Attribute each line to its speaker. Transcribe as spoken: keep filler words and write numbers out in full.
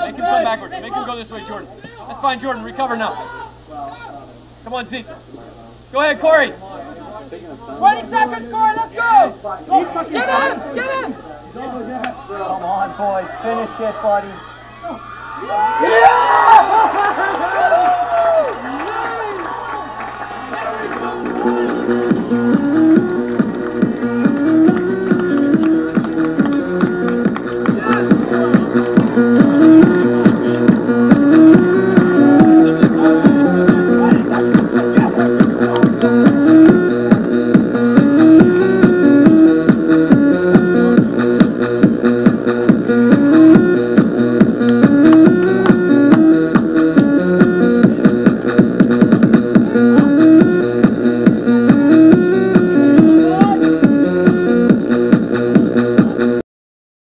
Speaker 1: Make him come backwards. Make him go this way, Jordan. That's fine, Jordan. Recover now. Come on, Zeke. Go ahead, Corey. twenty seconds, Corey. Let's go. Get him. Get him.
Speaker 2: Come on, boys. Finish it, buddy.
Speaker 1: Yeah!